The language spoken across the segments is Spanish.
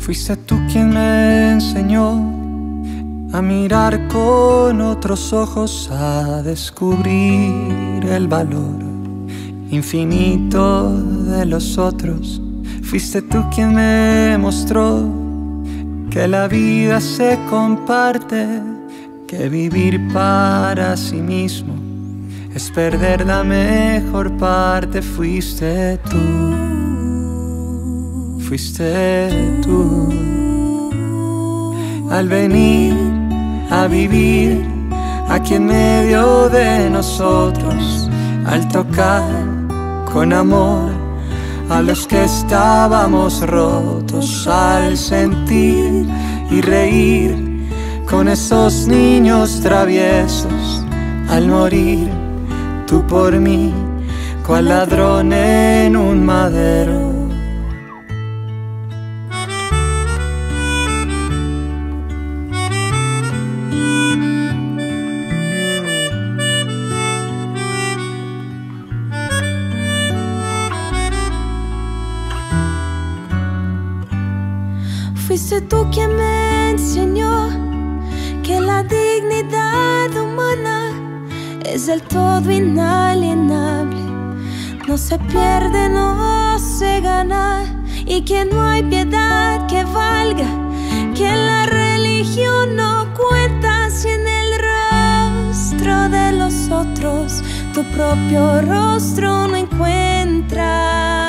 Fuiste tú quien me enseñó a mirar con otros ojos, a descubrir el valor infinito de los otros. Fuiste tú quien me mostró que la vida se comparte, que vivir para sí mismo es perder la mejor parte. Fuiste tú, fuiste tú. Al venir a vivir aquí en medio de nosotros, al tocar con amor a los que estábamos rotos, al sentir y reír con esos niños traviesos, al morir tú por mí, cual ladrón en un madero. Fuiste tú quien me enseñó que la dignidad humana es del todo inalienable, no se pierde, no se gana, y que no hay piedad que valga, que la religión no cuenta si en el rostro de los otros tu propio rostro no encuentras.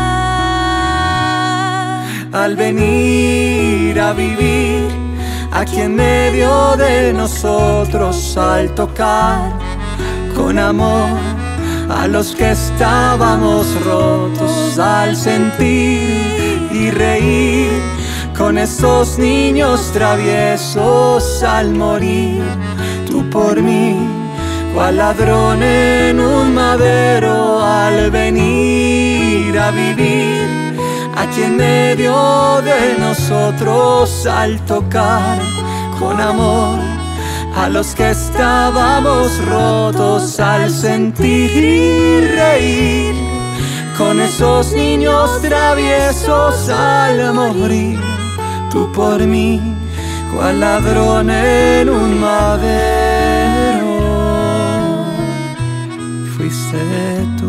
Al venir a vivir aquí en medio de nosotros, al tocar con amor a los que estábamos rotos, al sentir y reír con esos niños traviesos, al morir tú por mí, cual ladrón en un madero. Al venir a vivir aquí en medio de nosotros, al tocar con amor a los que estábamos rotos, al sentir y reír con esos niños traviesos, al morir tú por mí, cual ladrón en un madero. Fuiste tú.